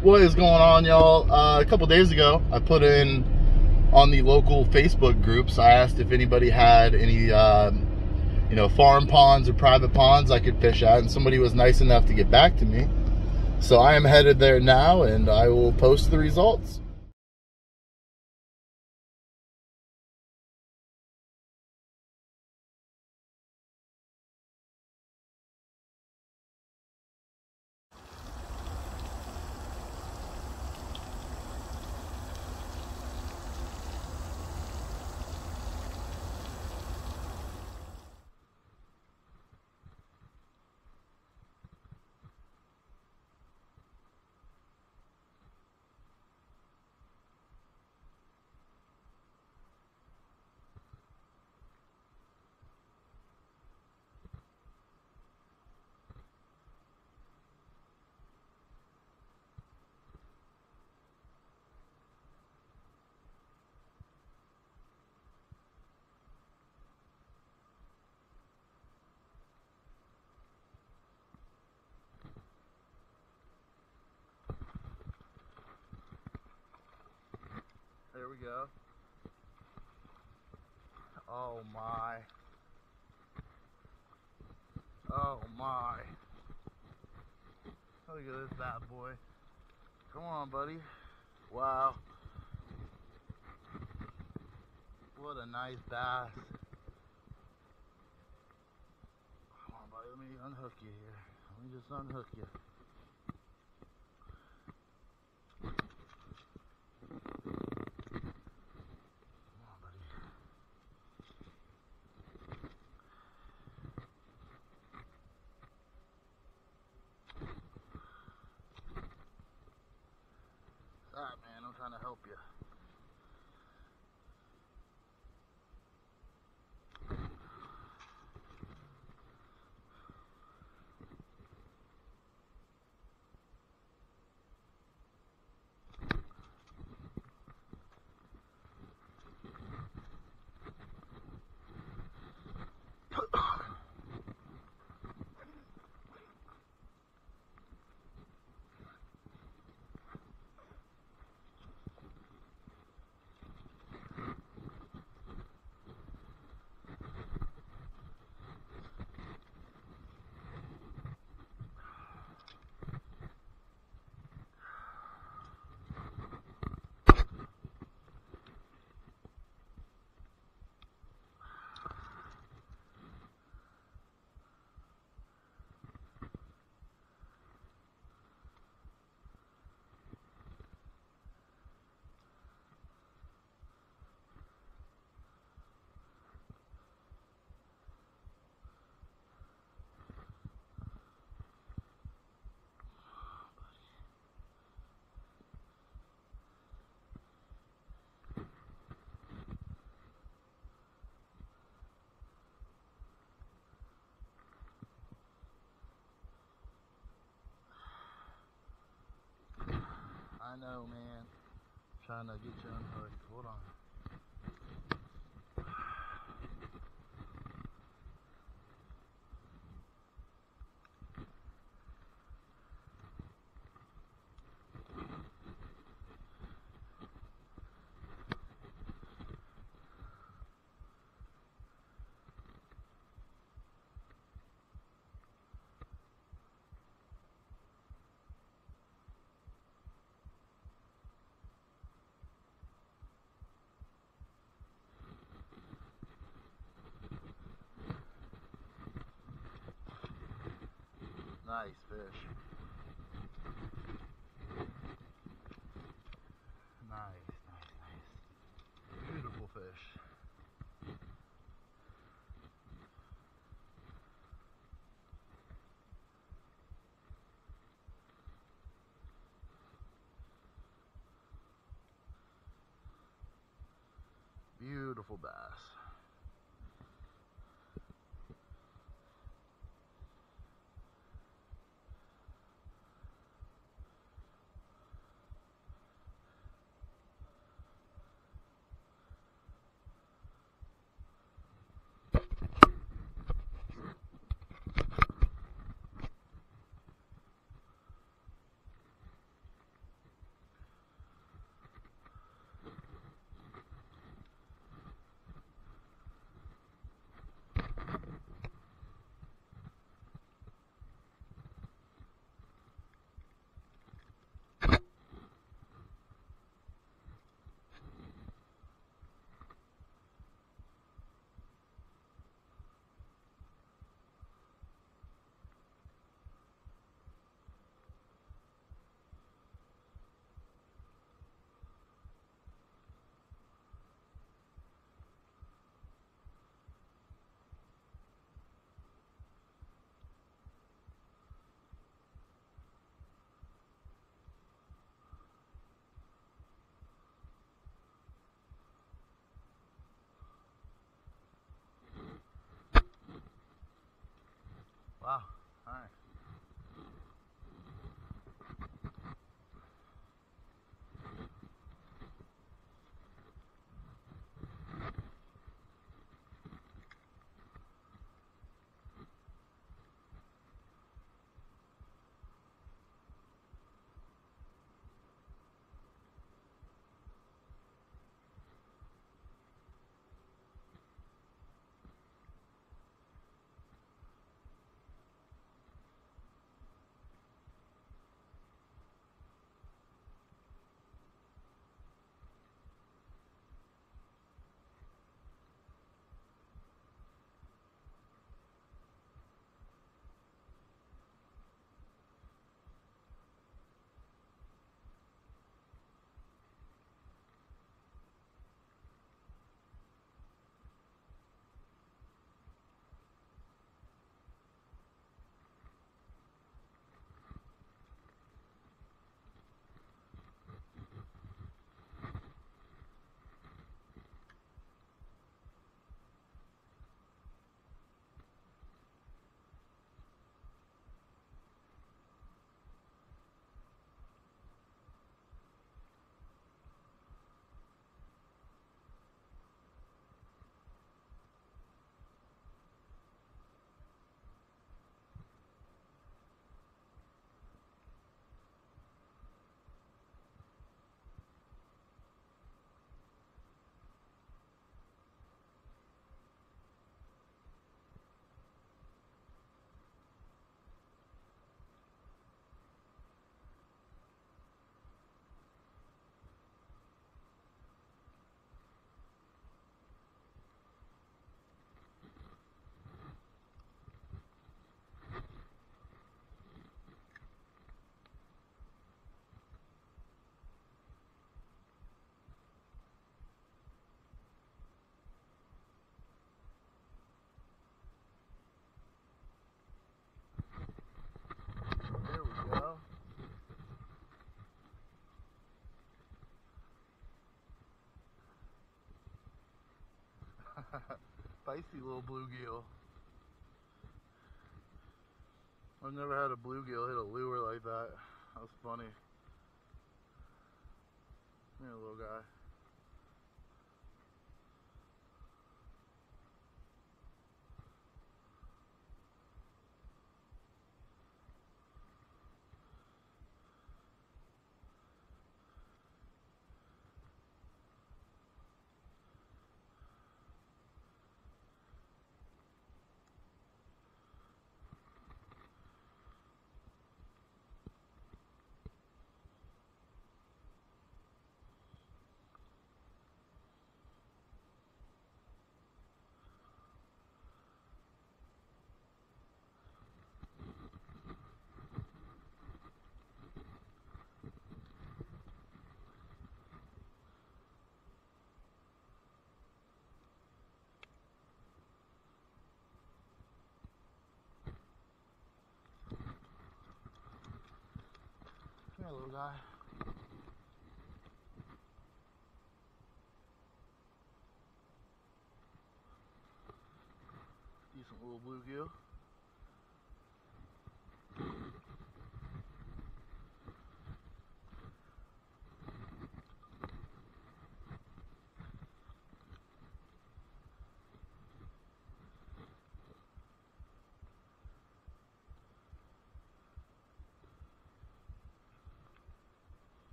What is going on, y'all? A couple days ago, I put in on the local Facebook groups. I asked if anybody had any, farm ponds or private ponds I could fish at, and somebody was nice enough to get back to me. So I am headed there now, and I will post the results. There we go. Oh my. Oh my. Look at this bad boy. Come on, buddy. Wow. What a nice bass. Come on, buddy. Let me unhook you here. Let me just unhook you. Alright, man, I'm trying to help you. I know, man. Trying to get you unhooked. Hold on. Nice fish. Nice, nice, nice. Beautiful fish. Beautiful bass. Feisty little bluegill. I've never had a bluegill hit a lure like that. That was funny. Here, little guy. Come here, little guy. Decent little bluegill.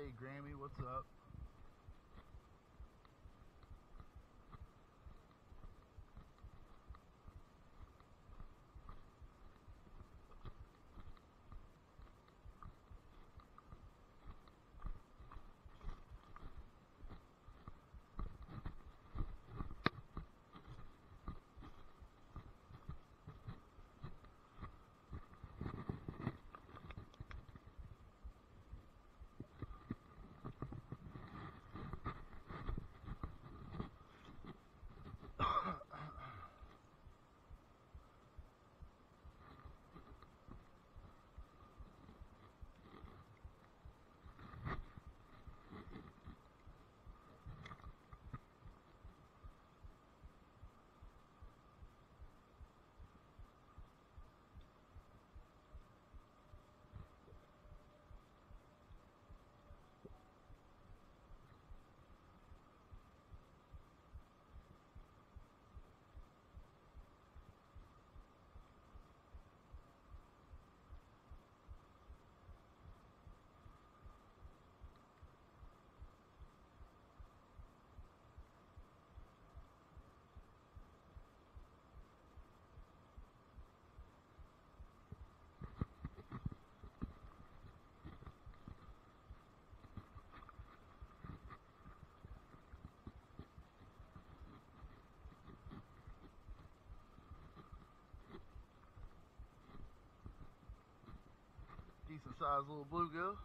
Hey, Grammy, what's up? Decent sized little bluegill.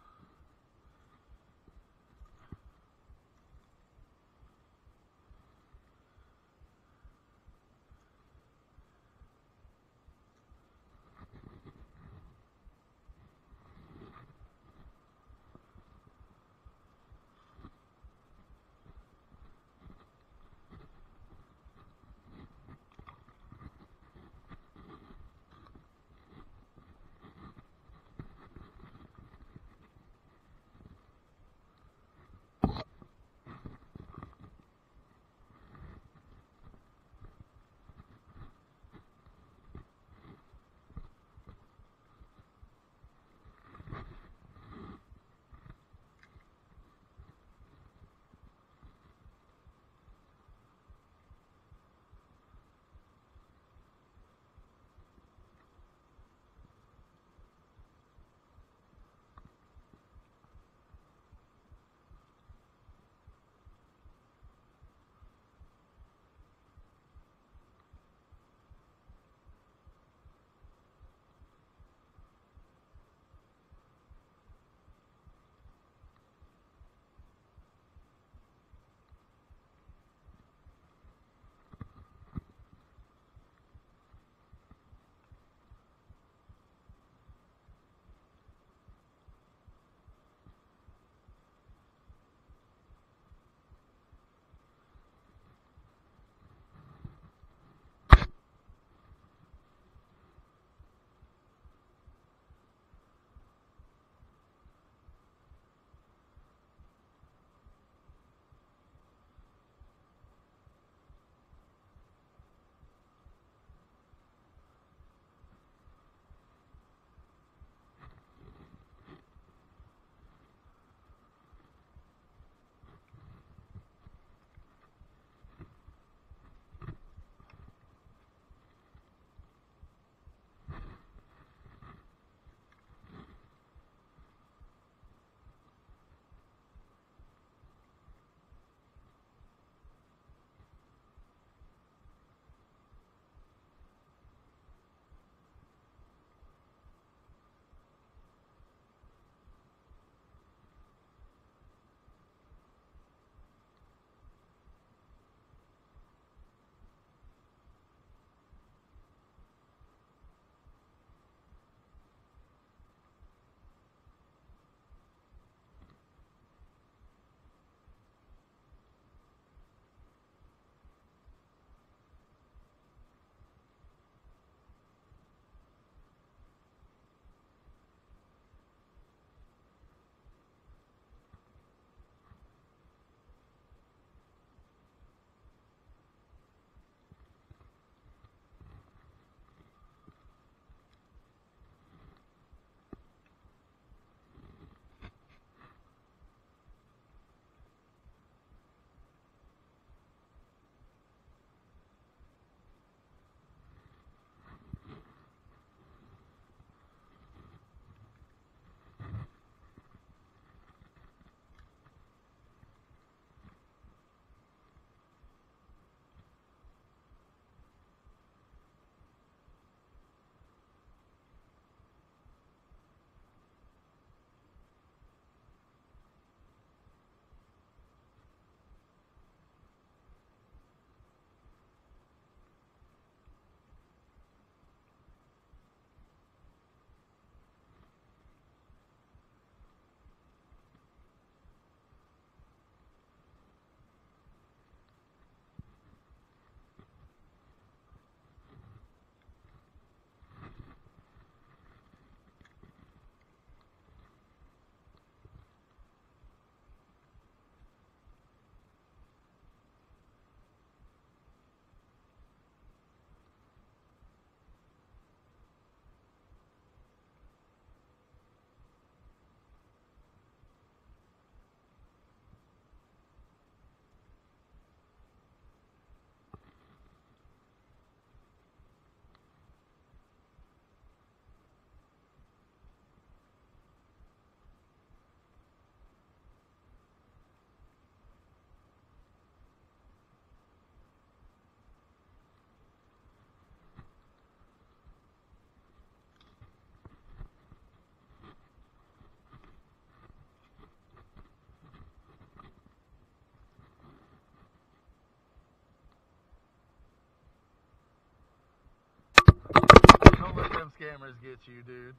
cameras get you, dude.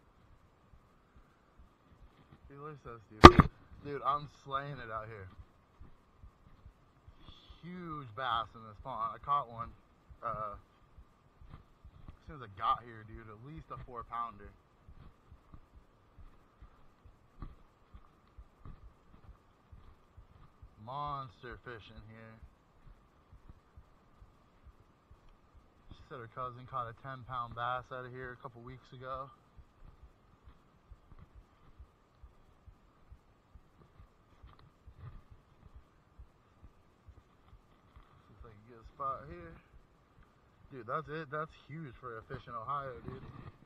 People are so stupid. Dude, I'm slaying it out here. Huge bass in this pond. I caught one as soon as I got here, dude. At least a 4-pounder. Monster fishing here. She said her cousin caught a 10-pound bass out of here a couple weeks ago. Looks like a good spot here. Dude, that's it. That's huge for a fish in Ohio, dude.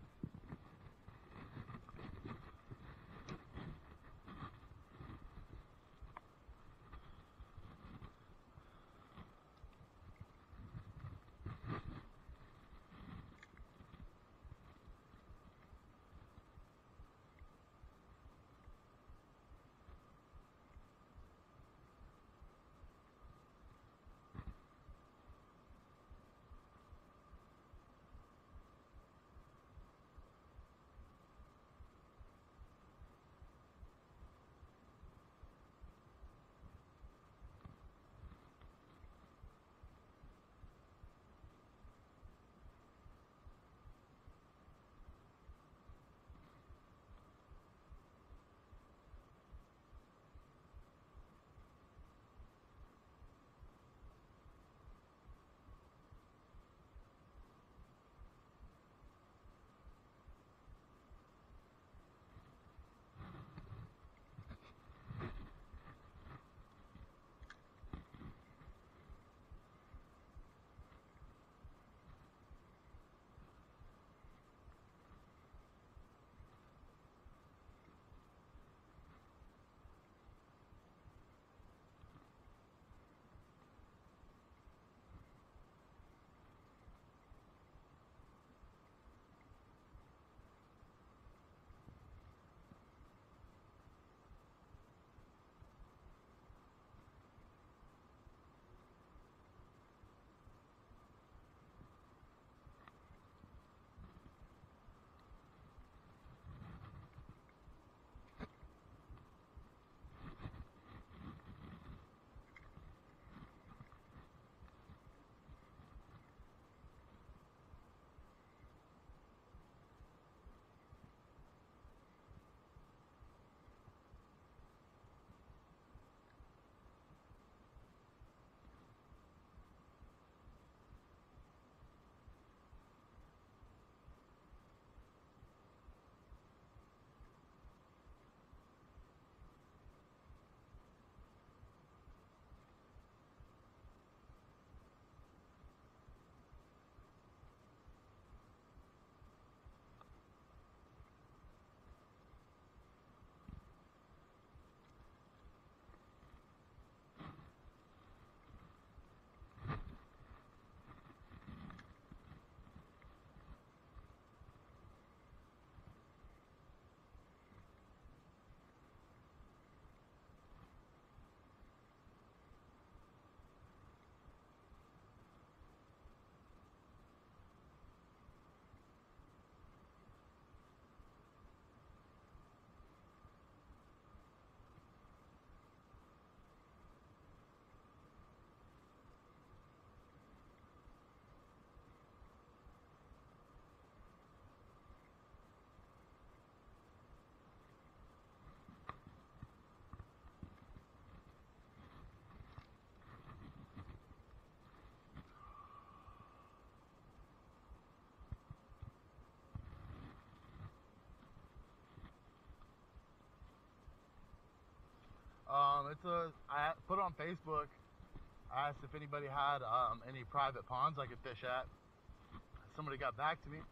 I put it on Facebook. I asked if anybody had any private ponds I could fish at. Somebody got back to me,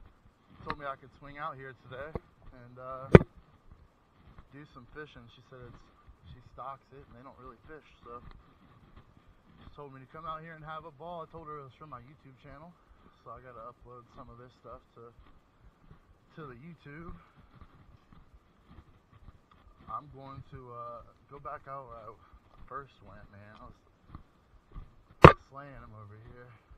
told me I could swing out here today and do some fishing. She said she stocks it and they don't really fish, so she told me to come out here and have a ball. I told her it was from my YouTube channel, so I got to upload some of this stuff to the YouTube. I'm going to go back out where I first went, man. I was slaying them over here.